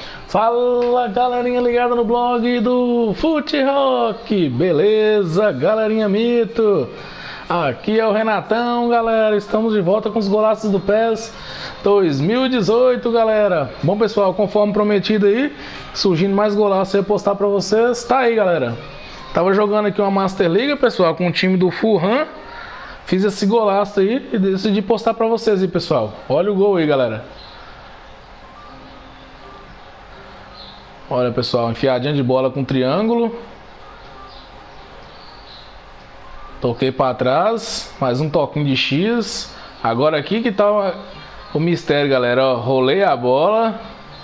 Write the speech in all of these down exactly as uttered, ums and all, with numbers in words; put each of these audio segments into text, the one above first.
Fala galerinha ligada no blog do Fute Rock, beleza galerinha mito? Aqui é o Renatão, galera, estamos de volta com os golaços do P E S dois mil e dezoito, galera. Bom pessoal, conforme prometido aí, surgindo mais golaços aí, postar pra vocês, tá aí galera. Tava jogando aqui uma Master League, pessoal, com o time do Fulham. Fiz esse golaço aí e decidi postar pra vocês aí, pessoal. Olha o gol aí, galera. Olha, pessoal, enfiadinha de bola com triângulo. Toquei pra trás, mais um toquinho de X. Agora aqui que tá o mistério, galera, ó. Rolei a bola.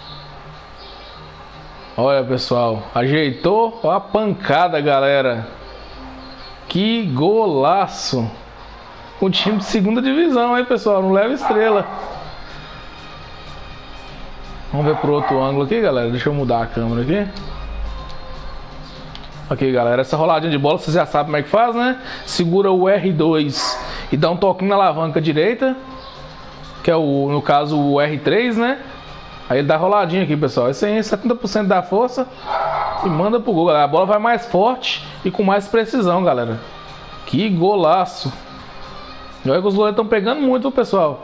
Olha, pessoal, ajeitou, ó a pancada, galera. Que golaço. Com time de segunda divisão, aí, pessoal, não leva estrela. Vamos ver pro outro ângulo aqui, galera. Deixa eu mudar a câmera aqui. Ok, galera, essa roladinha de bola, vocês já sabem como é que faz, né? Segura o R dois e dá um toquinho na alavanca direita, que é, o, no caso, o R três, né? Aí ele dá roladinha aqui, pessoal. Esse aí é setenta por cento da força e manda pro gol, galera. A bola vai mais forte e com mais precisão, galera. Que golaço. E olha que os goleiros estão pegando muito, pessoal.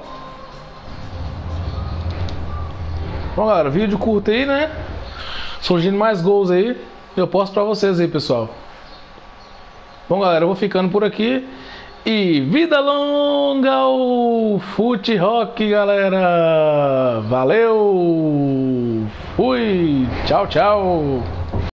Bom, galera, vídeo curto aí, né? Surgindo mais gols aí. Eu posto pra vocês aí, pessoal. Bom, galera, eu vou ficando por aqui. E vida longa ao Fute Rock, galera. Valeu. Fui. Tchau, tchau.